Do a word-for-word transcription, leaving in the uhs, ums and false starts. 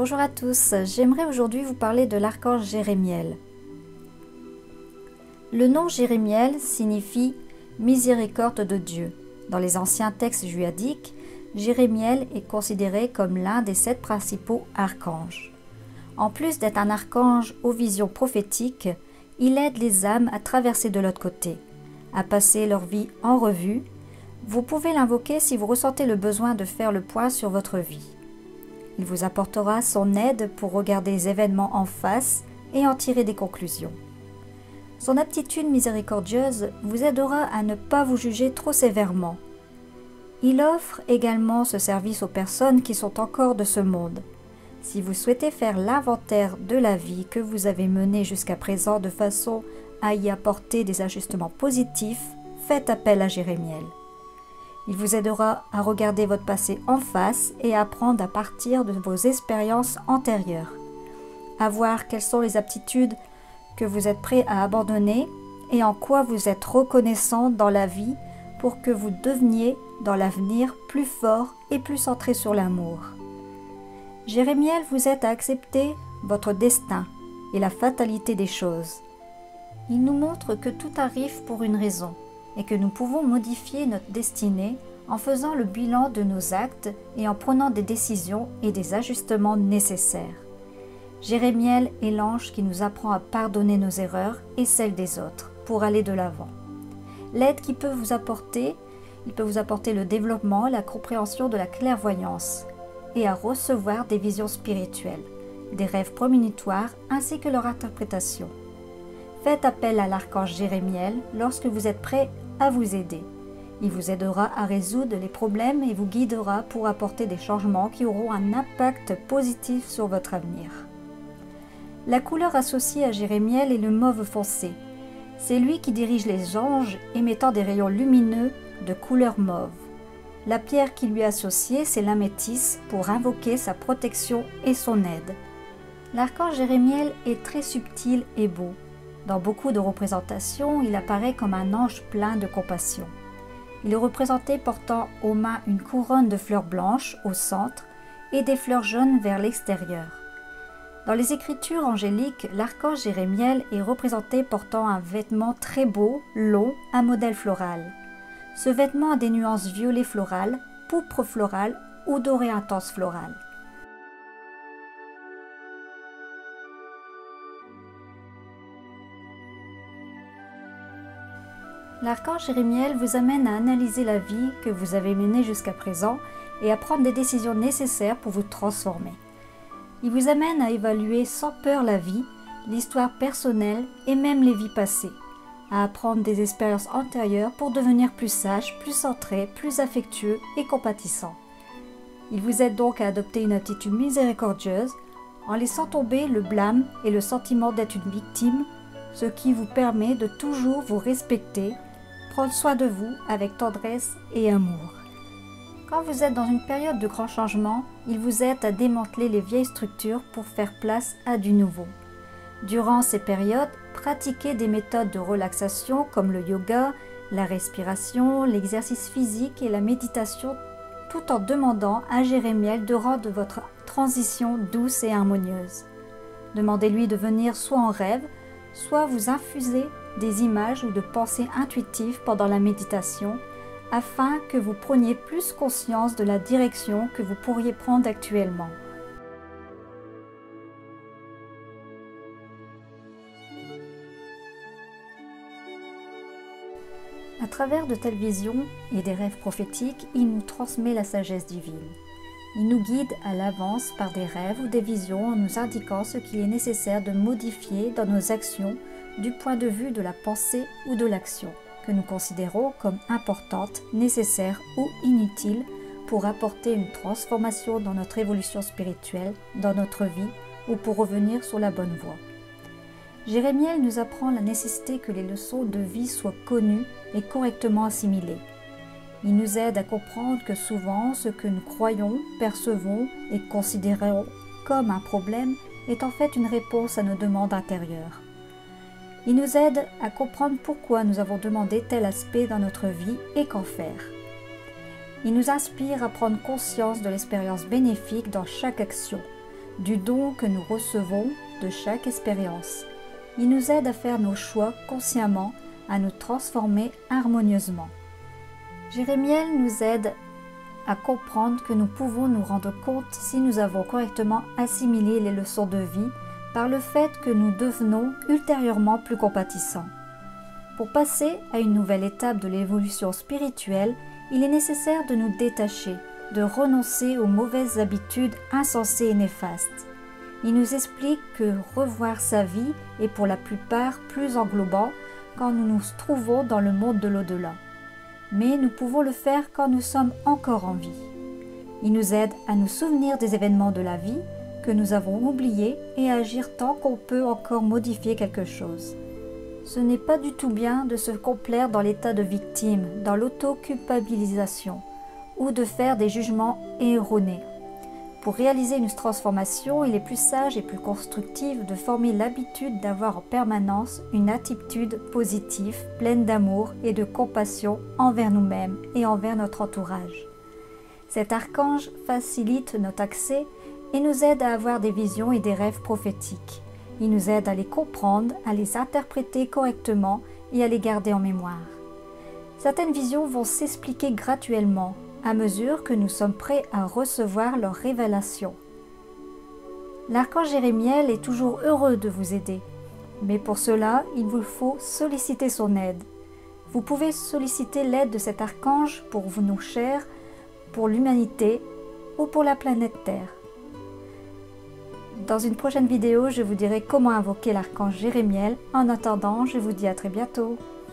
Bonjour à tous, j'aimerais aujourd'hui vous parler de l'archange Jérémiel. Le nom Jérémiel signifie « miséricorde de Dieu ». Dans les anciens textes judaïques, Jérémiel est considéré comme l'un des sept principaux archanges. En plus d'être un archange aux visions prophétiques, il aide les âmes à traverser de l'autre côté, à passer leur vie en revue. Vous pouvez l'invoquer si vous ressentez le besoin de faire le point sur votre vie. Il vous apportera son aide pour regarder les événements en face et en tirer des conclusions. Son aptitude miséricordieuse vous aidera à ne pas vous juger trop sévèrement. Il offre également ce service aux personnes qui sont encore de ce monde. Si vous souhaitez faire l'inventaire de la vie que vous avez menée jusqu'à présent de façon à y apporter des ajustements positifs, faites appel à Jérémiel. Il vous aidera à regarder votre passé en face et à apprendre à partir de vos expériences antérieures, à voir quelles sont les aptitudes que vous êtes prêt à abandonner et en quoi vous êtes reconnaissant dans la vie pour que vous deveniez dans l'avenir plus fort et plus centré sur l'amour. Jérémiel vous aide à accepter votre destin et la fatalité des choses. Il nous montre que tout arrive pour une raison et que nous pouvons modifier notre destinée en faisant le bilan de nos actes et en prenant des décisions et des ajustements nécessaires. Jérémiel est l'ange qui nous apprend à pardonner nos erreurs et celles des autres pour aller de l'avant. L'aide qu'il peut vous apporter, il peut vous apporter le développement, la compréhension de la clairvoyance et à recevoir des visions spirituelles, des rêves prémonitoires ainsi que leur interprétation. Faites appel à l'archange Jérémiel lorsque vous êtes prêt à vous aider. Il vous aidera à résoudre les problèmes et vous guidera pour apporter des changements qui auront un impact positif sur votre avenir. La couleur associée à Jérémiel est le mauve foncé. C'est lui qui dirige les anges émettant des rayons lumineux de couleur mauve. La pierre qui lui est associée, c'est l'améthyste pour invoquer sa protection et son aide. L'archange Jérémiel est très subtil et beau. Dans beaucoup de représentations, il apparaît comme un ange plein de compassion. Il est représenté portant aux mains une couronne de fleurs blanches au centre et des fleurs jaunes vers l'extérieur. Dans les écritures angéliques, l'archange Jérémiel est représenté portant un vêtement très beau, long, à modèle floral. Ce vêtement a des nuances violet floral, pourpre floral ou doré intense floral. L'archange Jérémiel vous amène à analyser la vie que vous avez menée jusqu'à présent et à prendre des décisions nécessaires pour vous transformer. Il vous amène à évaluer sans peur la vie, l'histoire personnelle et même les vies passées, à apprendre des expériences antérieures pour devenir plus sage, plus centré, plus affectueux et compatissant. Il vous aide donc à adopter une attitude miséricordieuse en laissant tomber le blâme et le sentiment d'être une victime, ce qui vous permet de toujours vous respecter, prendre soin de vous avec tendresse et amour. Quand vous êtes dans une période de grand changement, il vous aide à démanteler les vieilles structures pour faire place à du nouveau. Durant ces périodes, pratiquez des méthodes de relaxation comme le yoga, la respiration, l'exercice physique et la méditation, tout en demandant à Jérémiel de rendre votre transition douce et harmonieuse. Demandez-lui de venir soit en rêve, soit vous infuser des images ou de pensées intuitives pendant la méditation, afin que vous preniez plus conscience de la direction que vous pourriez prendre actuellement. À travers de telles visions et des rêves prophétiques, il nous transmet la sagesse divine. Il nous guide à l'avance par des rêves ou des visions en nous indiquant ce qu'il est nécessaire de modifier dans nos actions du point de vue de la pensée ou de l'action, que nous considérons comme importante, nécessaire ou inutile pour apporter une transformation dans notre évolution spirituelle, dans notre vie ou pour revenir sur la bonne voie. Jérémiel nous apprend la nécessité que les leçons de vie soient connues et correctement assimilées. Il nous aide à comprendre que souvent ce que nous croyons, percevons et considérons comme un problème est en fait une réponse à nos demandes intérieures. Il nous aide à comprendre pourquoi nous avons demandé tel aspect dans notre vie et qu'en faire. Il nous inspire à prendre conscience de l'expérience bénéfique dans chaque action, du don que nous recevons de chaque expérience. Il nous aide à faire nos choix consciemment, à nous transformer harmonieusement. Jérémiel nous aide à comprendre que nous pouvons nous rendre compte si nous avons correctement assimilé les leçons de vie par le fait que nous devenons ultérieurement plus compatissants. Pour passer à une nouvelle étape de l'évolution spirituelle, il est nécessaire de nous détacher, de renoncer aux mauvaises habitudes insensées et néfastes. Il nous explique que revoir sa vie est pour la plupart plus englobant quand nous nous trouvons dans le monde de l'au-delà. Mais nous pouvons le faire quand nous sommes encore en vie. Il nous aide à nous souvenir des événements de la vie que nous avons oubliés et à agir tant qu'on peut encore modifier quelque chose. Ce n'est pas du tout bien de se complaire dans l'état de victime, dans l'auto-culpabilisation ou de faire des jugements erronés. Pour réaliser une transformation, il est plus sage et plus constructif de former l'habitude d'avoir en permanence une attitude positive, pleine d'amour et de compassion envers nous-mêmes et envers notre entourage. Cet archange facilite notre accès et nous aide à avoir des visions et des rêves prophétiques. Il nous aide à les comprendre, à les interpréter correctement et à les garder en mémoire. Certaines visions vont s'expliquer graduellement, à mesure que nous sommes prêts à recevoir leurs révélations. L'archange Jérémiel est toujours heureux de vous aider, mais pour cela, il vous faut solliciter son aide. Vous pouvez solliciter l'aide de cet archange pour nos chers, pour l'humanité ou pour la planète Terre. Dans une prochaine vidéo, je vous dirai comment invoquer l'archange Jérémiel. En attendant, je vous dis à très bientôt.